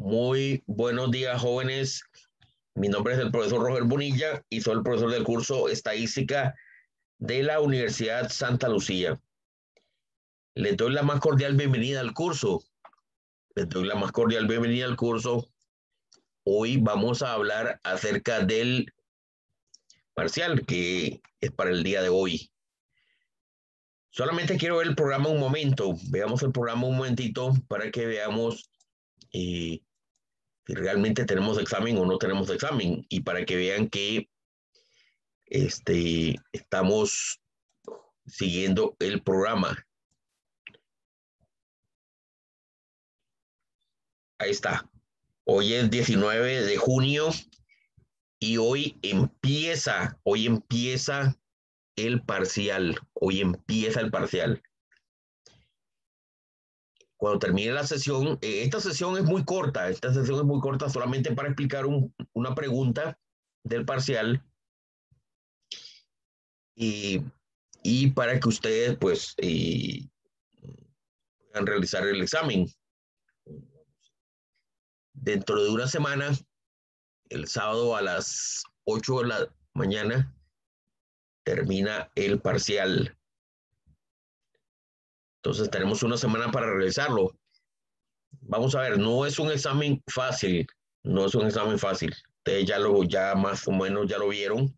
Muy buenos días, jóvenes. Mi nombre es el profesor Roger Bonilla y soy el profesor del curso Estadística de la Universidad Santa Lucía. Les doy la más cordial bienvenida al curso. Hoy vamos a hablar acerca del parcial que es para el día de hoy. Solamente quiero ver el programa un momento. Veamos el programa un momentito para que veamos si realmente tenemos examen o no tenemos examen y para que vean que estamos siguiendo el programa. Ahí está. Hoy es 19 de junio y hoy empieza el parcial. Cuando termine la sesión, esta sesión es muy corta. Solamente para explicar una pregunta del parcial y para que ustedes pues puedan realizar el examen. Dentro de una semana, el sábado a las 8 de la mañana, termina el parcial. Entonces tenemos una semana para realizarlo. Vamos a ver, no es un examen fácil. Ustedes ya más o menos ya lo vieron.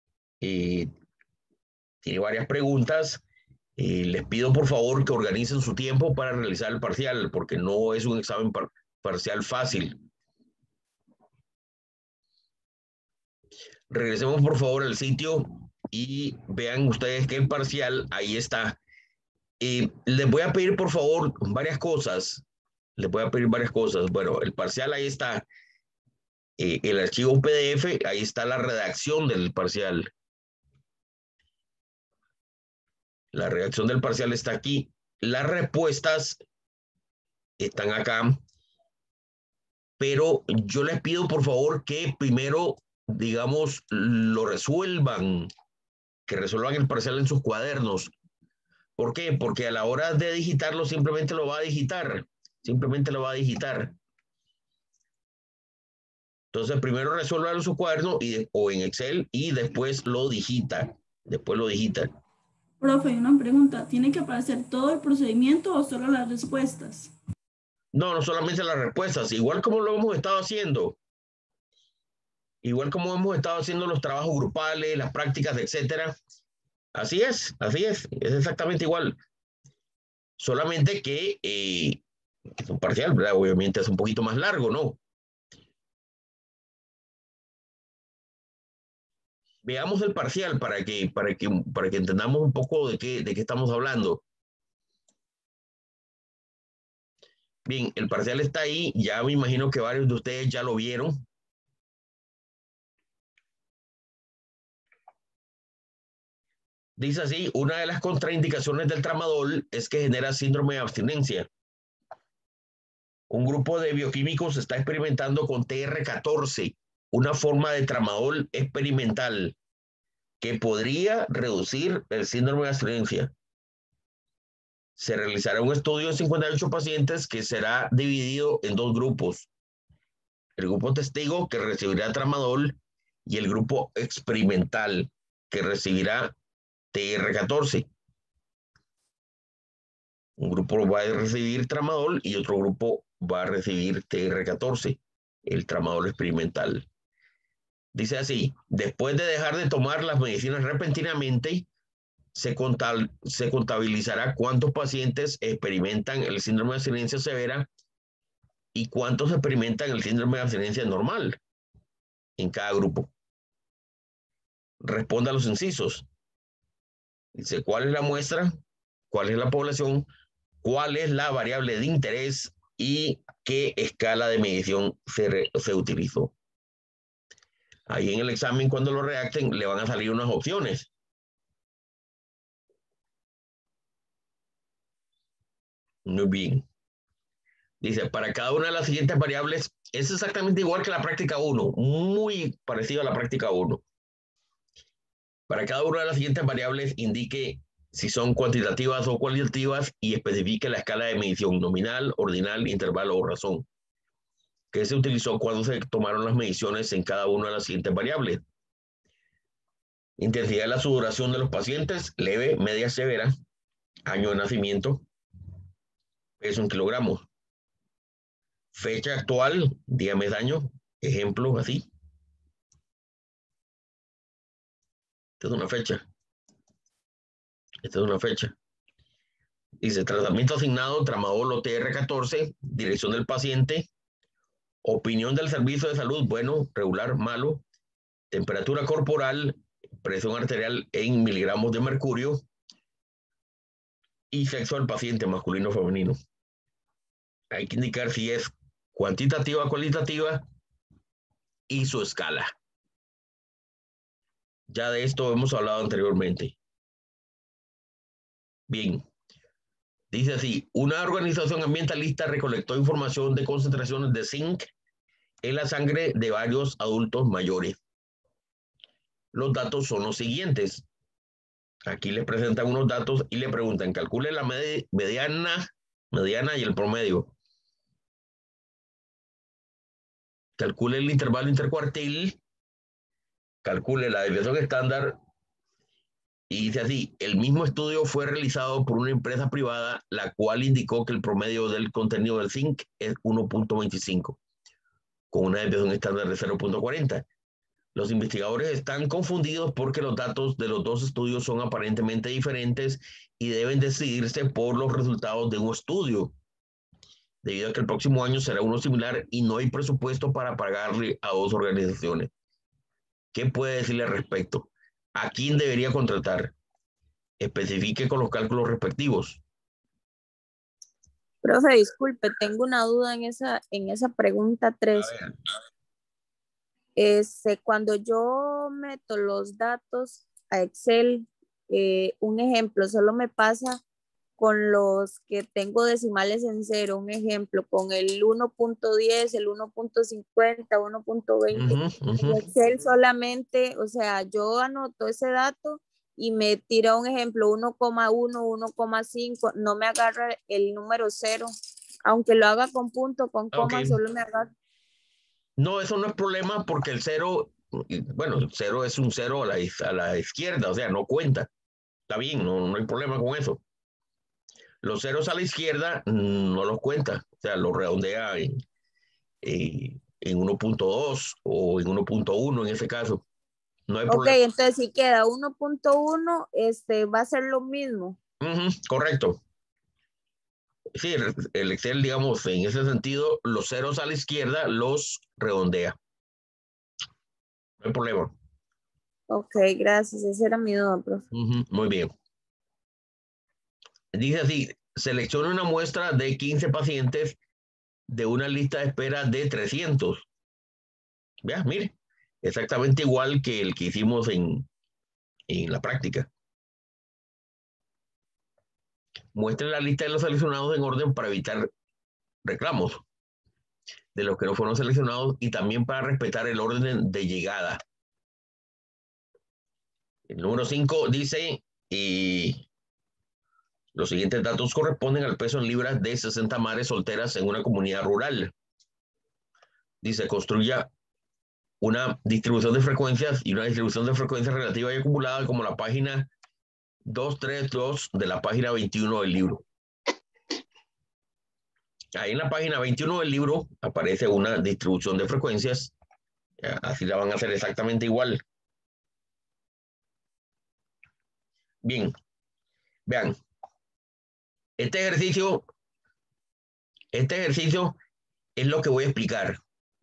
Tiene varias preguntas. Les pido por favor que organicen su tiempo para realizar el parcial, porque no es un examen parcial fácil. Regresemos por favor al sitio y vean ustedes que el parcial ahí está. Les voy a pedir por favor varias cosas. Bueno, el parcial ahí está. El archivo PDF, ahí está la redacción del parcial. La redacción del parcial está aquí. Las respuestas están acá. Pero yo les pido por favor que primero, digamos, que resuelvan el parcial en sus cuadernos. ¿Por qué? Porque a la hora de digitarlo simplemente lo va a digitar. Entonces primero resuelvan en su cuaderno o en Excel y después lo digita. Profe, una pregunta. ¿Tiene que aparecer todo el procedimiento o solo las respuestas? No, no solamente las respuestas, igual como hemos estado haciendo los trabajos grupales, las prácticas, etcétera. Así es exactamente igual. Solamente que es un parcial, ¿verdad? Obviamente es un poquito más largo, ¿no? Veamos el parcial para que entendamos un poco de qué estamos hablando. Bien, el parcial está ahí, ya me imagino que varios de ustedes ya lo vieron. Dice así, una de las contraindicaciones del tramadol es que genera síndrome de abstinencia. Un grupo de bioquímicos está experimentando con TR14, una forma de tramadol experimental que podría reducir el síndrome de abstinencia. Se realizará un estudio en 58 pacientes que será dividido en dos grupos. El grupo testigo que recibirá tramadol y el grupo experimental que recibirá TR14. Un grupo va a recibir tramadol y otro grupo va a recibir TR14, el tramadol experimental. Dice así, después de dejar de tomar las medicinas repentinamente, se contabilizará cuántos pacientes experimentan el síndrome de abstinencia severa y cuántos experimentan el síndrome de abstinencia normal en cada grupo. Responda a los incisos. Dice, ¿cuál es la muestra? ¿Cuál es la población? ¿Cuál es la variable de interés? ¿Y qué escala de medición se utilizó? Ahí en el examen, cuando lo redacten, le van a salir unas opciones. Muy bien. Dice, para cada una de las siguientes variables, es exactamente igual que la práctica 1, muy parecido a la práctica 1. Para cada una de las siguientes variables, indique si son cuantitativas o cualitativas y especifique la escala de medición nominal, ordinal, intervalo o razón. que se utilizó cuando se tomaron las mediciones en cada una de las siguientes variables. Intensidad de la sudoración de los pacientes, leve, media, severa, año de nacimiento, peso en kilogramos, fecha actual, día, mes, año, ejemplo así. Esta es una fecha. Esta es una fecha. Dice, tratamiento asignado, tramadol o TR14, dirección del paciente, opinión del servicio de salud, bueno, regular, malo, temperatura corporal, presión arterial en miligramos de mercurio y sexo del paciente, masculino o femenino. Hay que indicar si es cuantitativa o cualitativa y su escala. Ya de esto hemos hablado anteriormente. Bien. Dice así, una organización ambientalista recolectó información de concentraciones de zinc en la sangre de varios adultos mayores. Los datos son los siguientes. Aquí les presentan unos datos y le preguntan, calcule la mediana y el promedio. Calcule el intervalo intercuartil, calcule la desviación estándar y dice así, el mismo estudio fue realizado por una empresa privada, la cual indicó que el promedio del contenido del zinc es 1.25, con una desviación estándar de 0.40. Los investigadores están confundidos porque los datos de los dos estudios son aparentemente diferentes y deben decidirse por los resultados de un estudio, debido a que el próximo año será uno similar y no hay presupuesto para pagarle a dos organizaciones. ¿Qué puede decirle al respecto? ¿A quién debería contratar? Especifique con los cálculos respectivos. Profe, disculpe, tengo una duda en esa pregunta 3. Cuando yo meto los datos a Excel, un ejemplo, solo me pasa con los que tengo decimales en cero, un ejemplo, con el 1.10, el 1.50, 1.20. En Excel solamente, o sea, yo anoto ese dato y me tira un ejemplo, 1,1, 1,5, no me agarra el número 0. Aunque lo haga con punto, con coma, solo me agarra. No, eso no es problema porque el 0, bueno, el 0 es un 0 a la izquierda, o sea, no cuenta. Está bien, no hay problema con eso. Los ceros a la izquierda no los cuenta, o sea, los redondea en 1.2 o en 1.1 en ese caso. No hay problema. Ok, entonces si queda 1.1, va a ser lo mismo. Correcto. Sí, el Excel, digamos, en ese sentido, los ceros a la izquierda los redondea. No hay problema. Ok, gracias. Esa era mi duda, profe. Muy bien. Dice así, seleccione una muestra de 15 pacientes de una lista de espera de 300. Vea, mire, exactamente igual que el que hicimos en la práctica. Muestre la lista de los seleccionados en orden para evitar reclamos de los que no fueron seleccionados y también para respetar el orden de llegada. El número 5 dice, los siguientes datos corresponden al peso en libras de 60 madres solteras en una comunidad rural. Dice, construya una distribución de frecuencias y una distribución de frecuencias relativa y acumulada como la página 232 de la página 21 del libro. Ahí en la página 21 del libro aparece una distribución de frecuencias. Así la van a hacer exactamente igual. Bien, vean. Este ejercicio es lo que voy a explicar.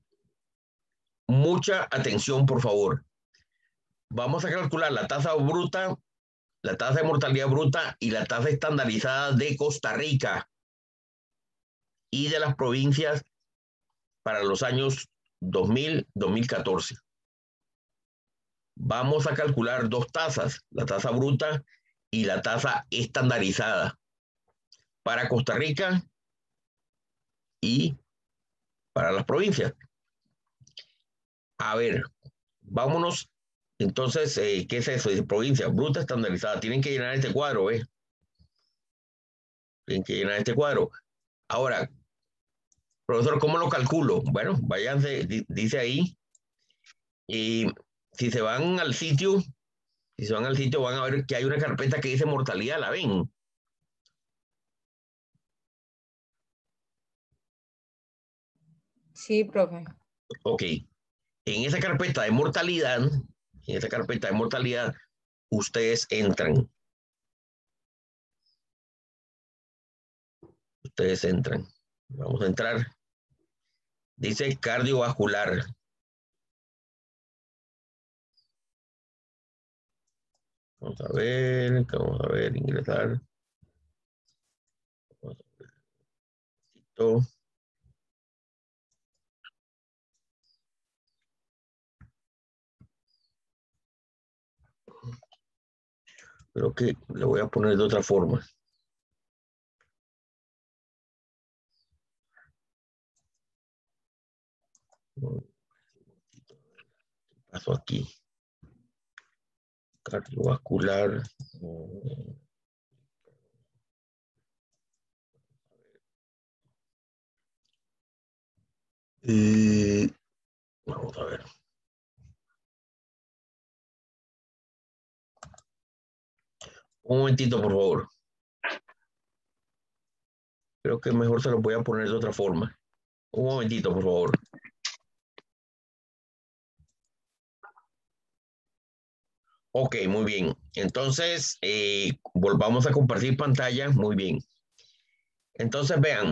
Mucha atención, por favor. Vamos a calcular la tasa bruta, la tasa de mortalidad bruta y la tasa estandarizada de Costa Rica y de las provincias para los años 2000-2014. Vamos a calcular dos tasas, la tasa bruta y la tasa estandarizada para Costa Rica y para las provincias. A ver, vámonos. Entonces, ¿qué es eso? De provincia, bruta estandarizada. Tienen que llenar este cuadro, ¿ves? Tienen que llenar este cuadro. Ahora, Profesor, ¿cómo lo calculo? Bueno, váyanse, dice ahí. Y si se van al sitio, van a ver que hay una carpeta que dice mortalidad, ¿la ven? Sí, profe. Ok. En esa carpeta de mortalidad, ustedes entran. Vamos a entrar. Dice cardiovascular. Vamos a ver, ingresar. Vamos a ver. Creo que le voy a poner de otra forma. ¿Qué pasó aquí? Cardiovascular. Vamos a ver. Un momentito, por favor. Creo que mejor se lo voy a poner de otra forma. Un momentito, por favor. Ok, muy bien. Entonces, volvamos a compartir pantalla. Muy bien. Entonces, vean.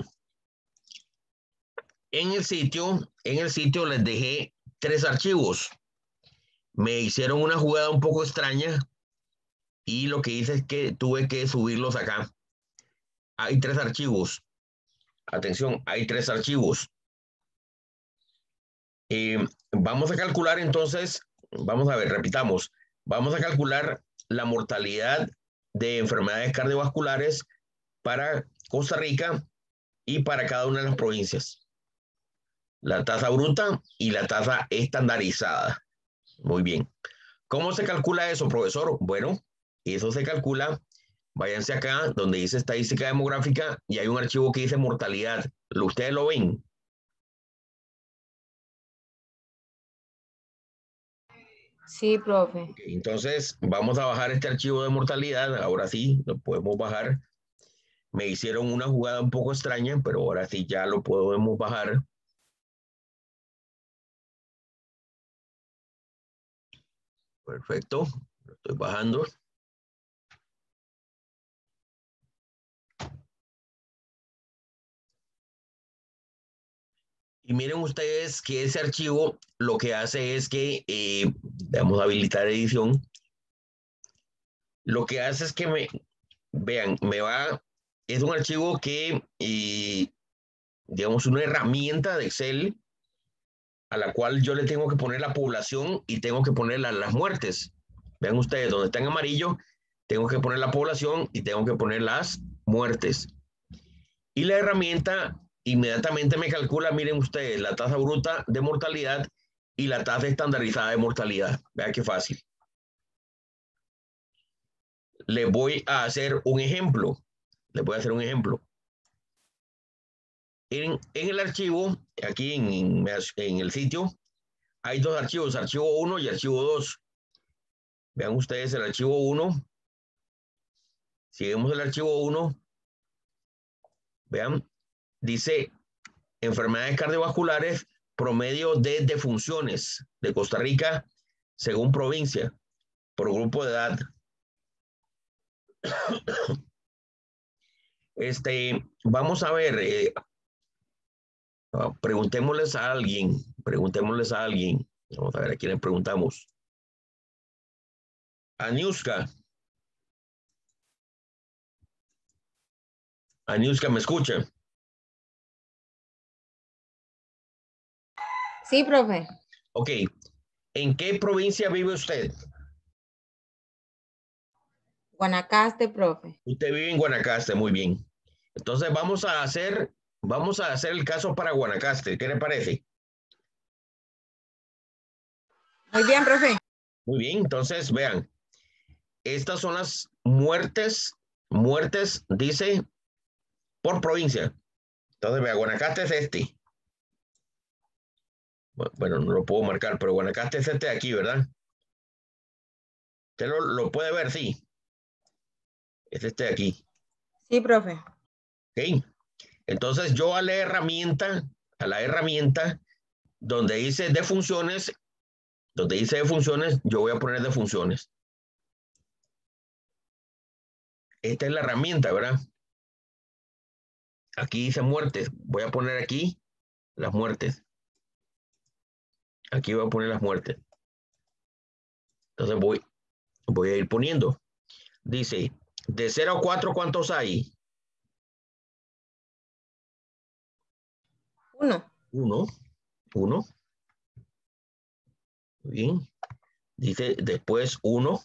En el sitio les dejé 3 archivos. Me hicieron una jugada un poco extraña y lo que hice es que tuve que subirlos acá. Hay 3 archivos. Atención, hay 3 archivos. Vamos a calcular entonces, vamos a ver, repitamos. Vamos a calcular la mortalidad de enfermedades cardiovasculares para Costa Rica y para cada una de las provincias. La tasa bruta y la tasa estandarizada. Muy bien. ¿Cómo se calcula eso, profesor? Bueno, eso se calcula. Váyanse acá donde dice estadística demográfica y hay un archivo que dice mortalidad. ¿Ustedes lo ven? Sí, profe. Okay, entonces, vamos a bajar este archivo de mortalidad. Ahora sí, lo podemos bajar. Me hicieron una jugada un poco extraña, pero ahora sí ya lo podemos bajar. Perfecto, lo estoy bajando. Y miren ustedes que ese archivo lo que hace es que, vamos a habilitar edición, lo que hace es que vean, es un archivo que, digamos, una herramienta de Excel a la cual yo le tengo que poner la población y tengo que poner las muertes. Vean ustedes, donde está en amarillo, tengo que poner la población y tengo que poner las muertes. Y la herramienta inmediatamente me calcula, miren ustedes, la tasa bruta de mortalidad y la tasa estandarizada de mortalidad. Vean qué fácil. Le voy a hacer un ejemplo. Les voy a hacer un ejemplo. En el archivo, aquí en el sitio, hay 2 archivos, archivo 1 y archivo 2. Vean ustedes el archivo 1. Si vemos el archivo 1, vean, dice enfermedades cardiovasculares, promedio de defunciones de Costa Rica según provincia, por grupo de edad. Vamos a ver, preguntémosles a alguien. Vamos a ver a quién le preguntamos. A Niuska. Aniuska, ¿me escucha? Sí, profe. Ok. ¿En qué provincia vive usted? Guanacaste, profe. Usted vive en Guanacaste, muy bien. Entonces vamos a hacer el caso para Guanacaste. ¿Qué le parece? Muy bien, profe. Muy bien, entonces vean. Estas son las muertes, dice, por provincia. Entonces, vea, Guanacaste es este. Bueno, no lo puedo marcar, pero Guanacaste es este de aquí, ¿verdad? Usted lo puede ver, sí. Es este de aquí. Sí, profe. ¿Ok? Entonces yo a la herramienta donde dice de funciones, yo voy a poner de funciones. Esta es la herramienta, ¿verdad? Aquí dice muertes. Voy a poner aquí las muertes. Aquí voy a poner las muertes. Entonces voy a ir poniendo. Dice, de 0 a 4, ¿cuántos hay? 1. 1. Muy bien. Dice después 1.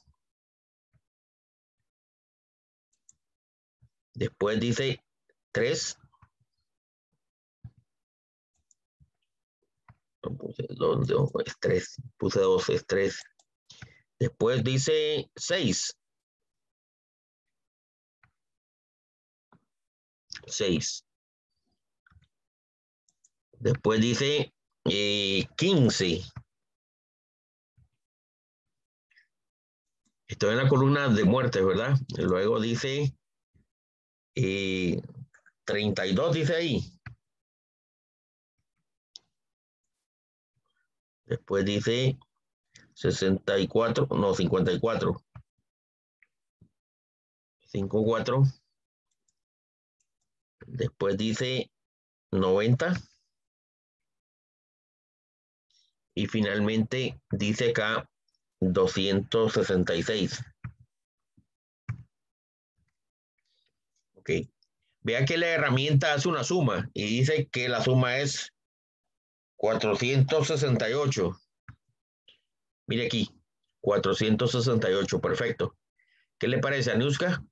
Después dice 3. Puse 2, es 3. Puse 2, es 3. Después dice 6. 6. Después dice 15. Estoy en la columna de muertes, ¿verdad? Y luego dice 32, dice ahí. Después dice 64, no, 54. 54. Después dice 90. Y finalmente dice acá 266. Ok. Vea que la herramienta hace una suma y dice que la suma es 468. Mire aquí, 468, perfecto. ¿Qué le parece, Anuska?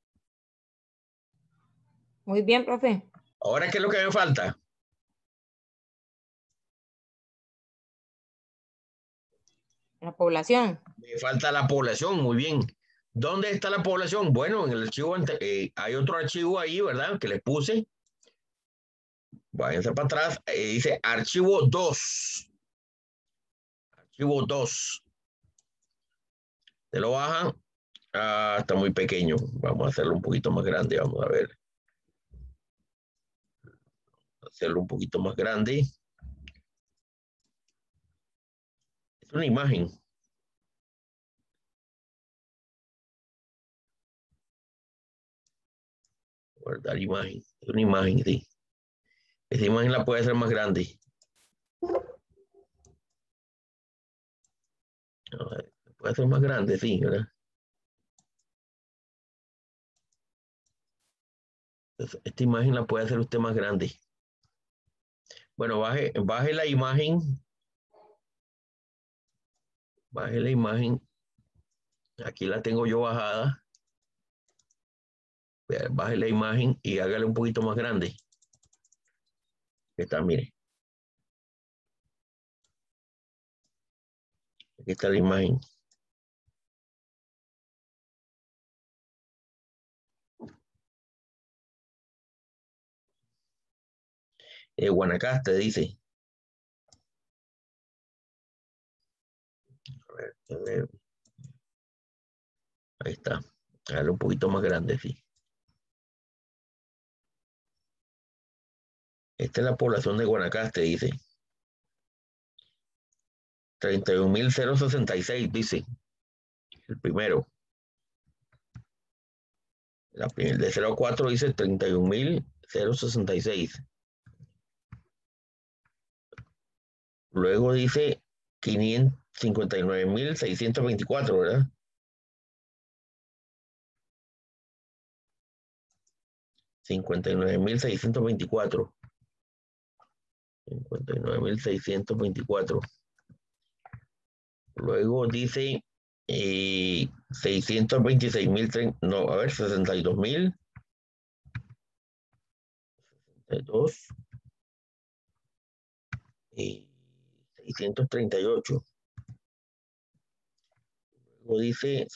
Muy bien, profe. Ahora, ¿qué es lo que me falta? La población. Me falta la población, muy bien. ¿Dónde está la población? Bueno, en el archivo, hay otro archivo ahí, ¿verdad? Que le puse. Váyanse para atrás. Dice archivo 2. Archivo 2. Te lo bajan. Ah, está muy pequeño. Vamos a hacerlo un poquito más grande. Vamos a ver. Hacerlo un poquito más grande. Es una imagen. Guardar imagen. Es una imagen, sí. Esa imagen la puede hacer más grande. A ver, puede hacer más grande, sí, ¿verdad? Entonces, esta imagen la puede hacer usted más grande. Bueno, baje la imagen. Baje la imagen. Aquí la tengo yo bajada. Baje la imagen y hágale un poquito más grande. Aquí está, mire. Aquí está la imagen. Guanacaste, dice. A ver. Ahí está. Hágale un poquito más grande, sí. Esta es la población de Guanacaste, dice. 31.066, dice. El primero. El de 0 a 4 dice 31.066. Luego dice 59.624, ¿verdad? 59.624. 59.624. Luego dice 626.000, no, a ver, 62.000. 62. 638. Luego dice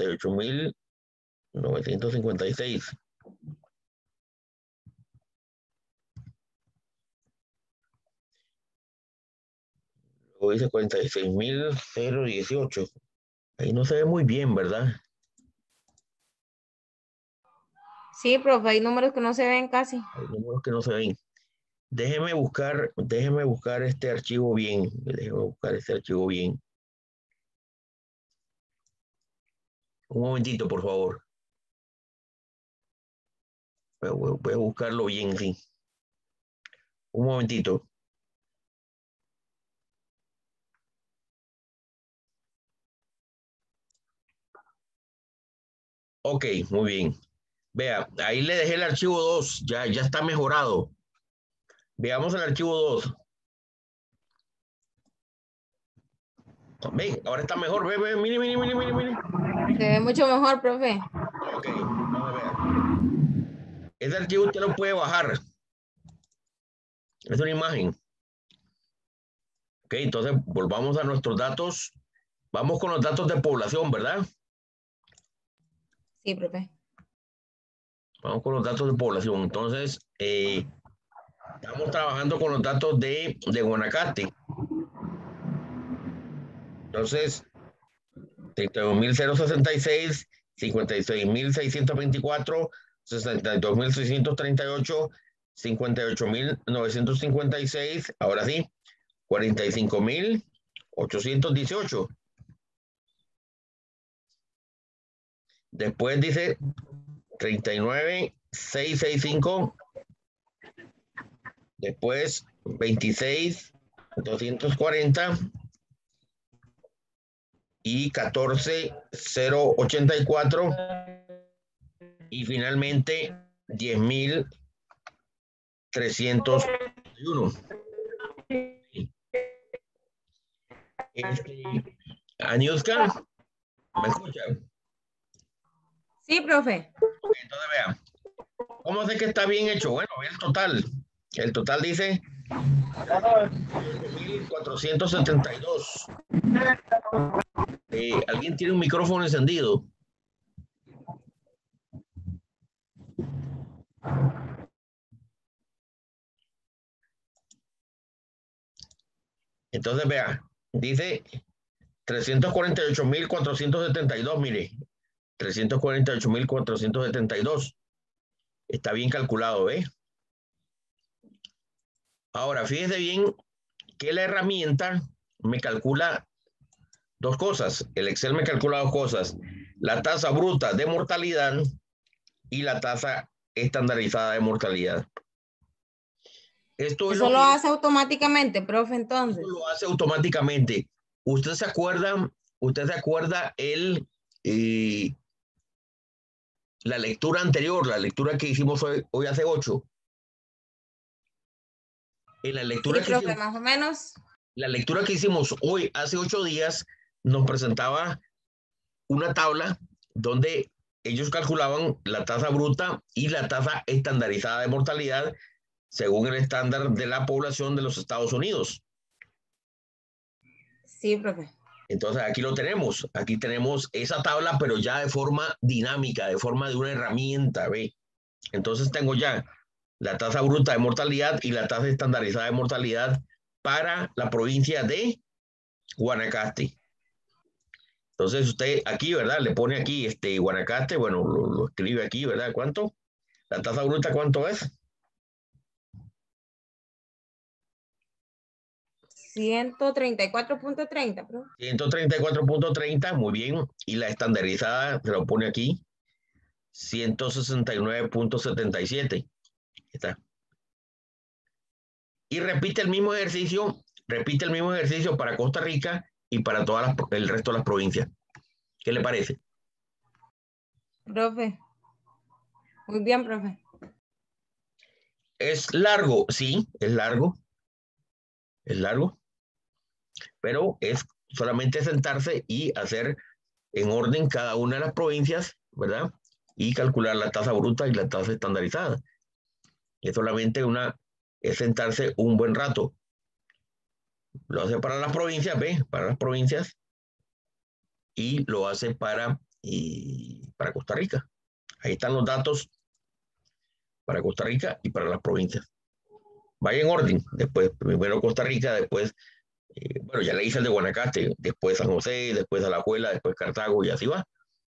58.956. Luego dice 46.018. Ahí no se ve muy bien, ¿verdad? Sí, profe, hay números que no se ven casi. Hay números que no se ven. Déjeme buscar este archivo bien. Déjeme buscar este archivo bien. Un momentito, por favor. Voy a buscarlo bien, sí. Un momentito. Ok, muy bien. Vea, ahí le dejé el archivo 2. Ya está mejorado. Veamos el archivo 2. Ve, ahora está mejor. Ve, mire. Se ve mucho mejor, profe. Ok, vamos a ver. Ese archivo usted lo puede bajar. Es una imagen. Ok, entonces volvamos a nuestros datos. Vamos con los datos de población, ¿verdad? Sí, profe. Vamos con los datos de población. Entonces, estamos trabajando con los datos de Guanacaste. Entonces, 32.066, 56.624, 62.638, 58.956, ahora sí, 45.818. Después dice 39.665. Después 26.240 y 14.084 y finalmente 10.301. Aniuska, ¿me escucha? Sí, profe. Entonces vea, ¿cómo sé que está bien hecho? Bueno, ve el total. El total dice 8.472. ¿Alguien tiene un micrófono encendido? Entonces vea, dice 348.472, mire, 348.472. Está bien calculado, ¿ve? Ahora, fíjese bien que la herramienta me calcula dos cosas. El Excel me calcula dos cosas. La tasa bruta de mortalidad y la tasa estandarizada de mortalidad. Esto es Eso lo lo que hace automáticamente, profe, entonces. lo hace automáticamente. ¿Usted se acuerda la lectura anterior, la lectura que hicimos hoy hace 8? En la Sí, lectura que profe, hicimos, más o menos. la lectura que hicimos hoy hace 8 días nos presentaba una tabla donde ellos calculaban la tasa bruta y la tasa estandarizada de mortalidad según el estándar de la población de los Estados Unidos. Sí, profe. Entonces aquí lo tenemos. Aquí tenemos esa tabla, pero ya de forma dinámica, de forma de una herramienta, ¿ve? Entonces tengo ya la tasa bruta de mortalidad y la tasa estandarizada de mortalidad para la provincia de Guanacaste. Entonces usted aquí, ¿verdad? Le pone aquí Guanacaste, bueno, lo escribe aquí, ¿verdad? ¿Cuánto? La tasa bruta, ¿cuánto es? 134.30, profe. 134.30, muy bien. Y la estandarizada se lo pone aquí, 169.77. Está. Y repite el mismo ejercicio para Costa Rica y para el resto de las provincias. ¿Qué le parece? Profe. Muy bien, profe. ¿Es largo? Sí, es largo. Es largo. Pero es solamente sentarse y hacer en orden cada una de las provincias, ¿verdad? Y calcular la tasa bruta y la tasa estandarizada. Es solamente es sentarse un buen rato. Lo hace para las provincias, ¿ve? Para las provincias. Y lo hace para Costa Rica. Ahí están los datos para Costa Rica y para las provincias. Vaya en orden. Después, primero Costa Rica, después Bueno, ya le hice el de Guanacaste, después San José, después Alajuela, después Cartago y así va.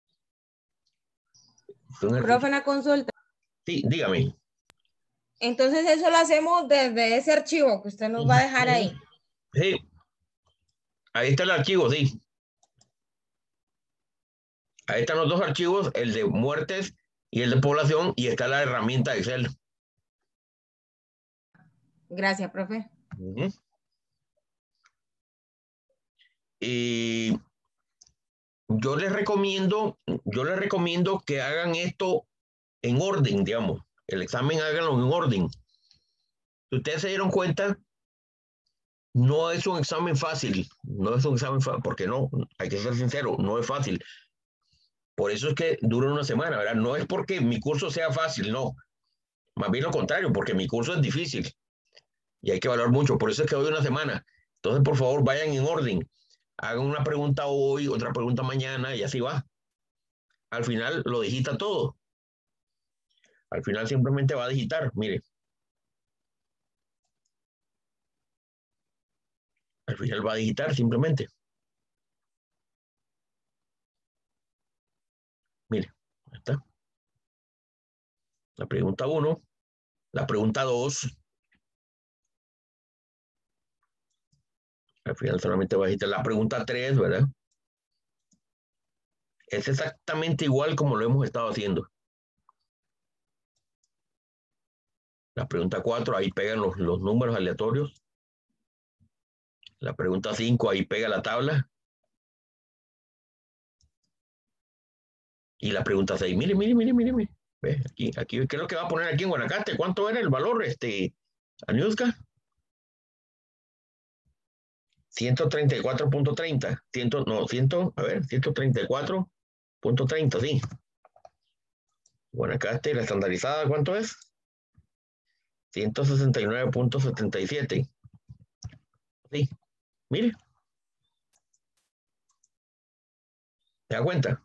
Profe, una consulta. Sí, dígame. Entonces eso lo hacemos desde ese archivo que usted nos va a dejar ahí. Sí, ahí está el archivo, sí. Ahí están los dos archivos, el de muertes y el de población, y está la herramienta Excel. Gracias, profe. Y yo les recomiendo que hagan esto en orden, digamos. El examen háganlo en orden. Si ustedes se dieron cuenta, no es un examen fácil. No es un examen fácil, porque no, hay que ser sincero, no es fácil. Por eso es que dura una semana, ¿verdad? No es porque mi curso sea fácil, no. Más bien lo contrario, porque mi curso es difícil y hay que valorar mucho. Por eso es que doy una semana. Entonces, por favor, vayan en orden. Hagan una pregunta hoy, otra pregunta mañana y así va. Al final lo digita todo. Al final simplemente va a digitar, mire. Al final va a digitar simplemente. Mire, ahí está. La pregunta 1, la pregunta 2. Al final solamente va a digitar la pregunta 3, ¿verdad? Es exactamente igual como lo hemos estado haciendo. La pregunta 4, ahí pegan los números aleatorios. La pregunta 5, ahí pega la tabla. Y la pregunta 6, mire. Ve, aquí, ¿qué es lo que va a poner aquí en Guanacaste? ¿Cuánto era el valor, Aniuska? 134.30. 134.30, sí. Guanacaste, la estandarizada, ¿cuánto es? 169.77. Sí, mire. ¿Se da cuenta?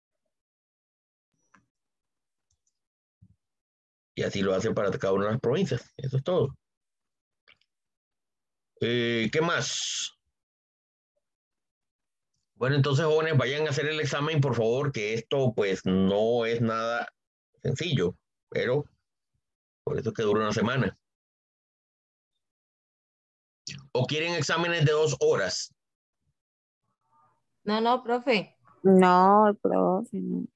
Y así lo hacen para cada una de las provincias. Eso es todo. ¿Qué más? Bueno, entonces, jóvenes, vayan a hacer el examen, por favor, que esto pues no es nada sencillo, pero por eso es que dura una semana. ¿O quieren exámenes de 2 horas? No, profe. No, profe, no.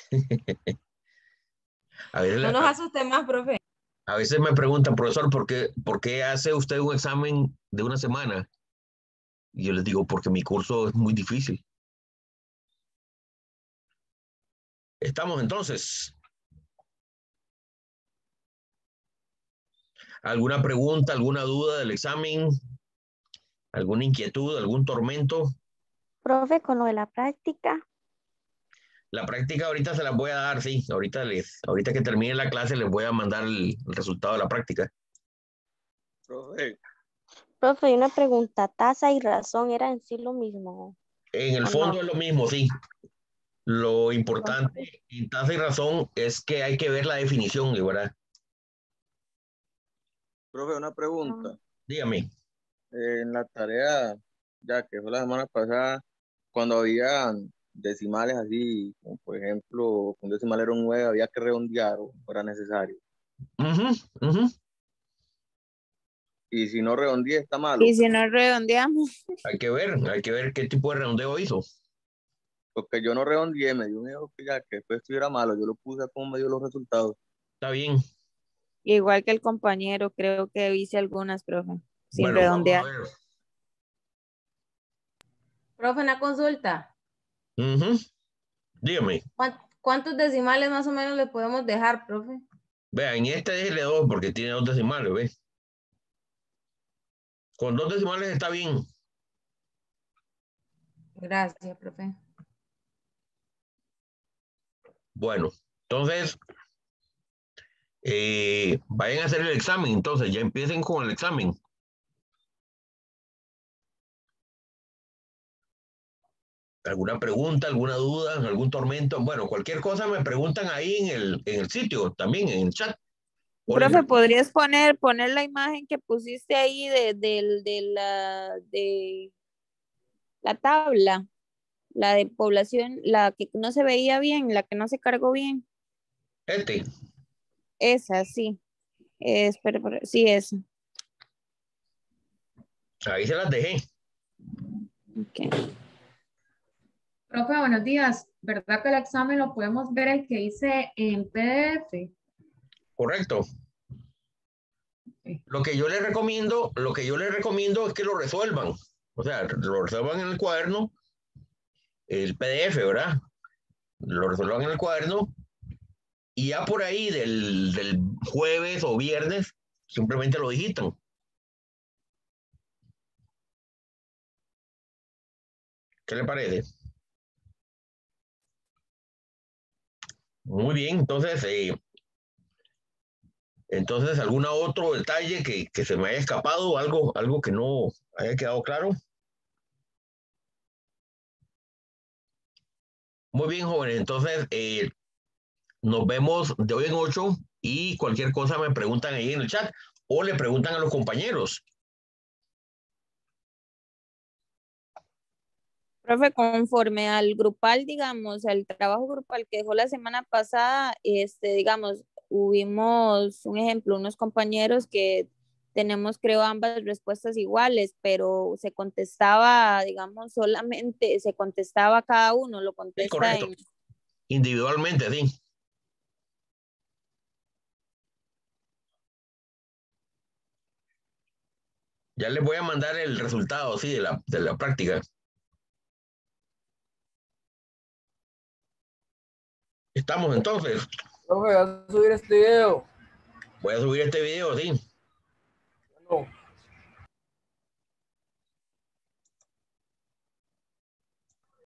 No nos asuste más, profe. A veces me preguntan, profesor, ¿por qué hace usted un examen de una semana? Y yo les digo, porque mi curso es muy difícil. Estamos entonces. ¿Alguna pregunta, alguna duda del examen? ¿Alguna inquietud, algún tormento? Profe, con lo de la práctica. La práctica ahorita se las voy a dar, sí. Ahorita que termine la clase les voy a mandar el resultado de la práctica. Profe, Profe, una pregunta, tasa y razón era en sí lo mismo. En el ¿O fondo no? es lo mismo, sí. Lo importante en tasa y razón es que hay que ver la definición, ¿verdad? profe, una pregunta. Dígame. En la tarea, ya que fue la semana pasada, cuando había decimales así, como por ejemplo, un decimal era un 9, había que redondear o no era necesario. Ujú, ujú. Y si no redondeé, está malo. Y si no redondeamos, Hay que ver qué tipo de redondeo hizo. Porque yo no redondeé, me dio un error que ya que después estuviera malo, yo lo puse como me dio los resultados. Está bien. igual que el compañero, creo que hice algunas, profe, sin Bueno, vamos a redondear. ver. Profe, una consulta. Ujú. Dígame. ¿Cuántos decimales más o menos le podemos dejar, profe? Vea, en este déjele 2 porque tiene 2 decimales, ¿ve? Con 2 decimales está bien. Gracias, profe. Bueno, entonces, vayan a hacer el examen. Entonces, ya empiecen con el examen. ¿Alguna pregunta, alguna duda, algún tormento? Bueno, cualquier cosa me preguntan ahí en el sitio, también en el chat. Profe, ¿podrías poner la imagen que pusiste ahí de la tabla? La de población, la que no se veía bien, la que no se cargó bien. Esa, sí. Sí, esa. Ahí se las dejé. Okay. Profe, buenos días. ¿Verdad que el examen lo podemos ver el que hice en PDF? Correcto. Okay. Lo que yo les recomiendo es que lo resuelvan. O sea, lo resuelvan en el cuaderno, el PDF, ¿verdad? Lo resuelvan en el cuaderno y ya por ahí del jueves o viernes simplemente lo digitan. ¿Qué le parece? Muy bien, entonces algún otro detalle que se me haya escapado, algo que no haya quedado claro. Muy bien, jóvenes, entonces nos vemos de hoy en 8 y cualquier cosa me preguntan ahí en el chat o le preguntan a los compañeros. Profe, conforme al grupal, digamos, al trabajo grupal que dejó la semana pasada, digamos, hubimos un ejemplo, unos compañeros que tenemos, creo, ambas respuestas iguales, pero se contestaba, digamos, solamente, se contestaba cada uno, lo Sí, contesta correcto. Individualmente, sí. Ya les voy a mandar el resultado, sí, de la práctica. Estamos entonces. Profe, ¿vas a subir este video? Voy a subir este video, sí. No.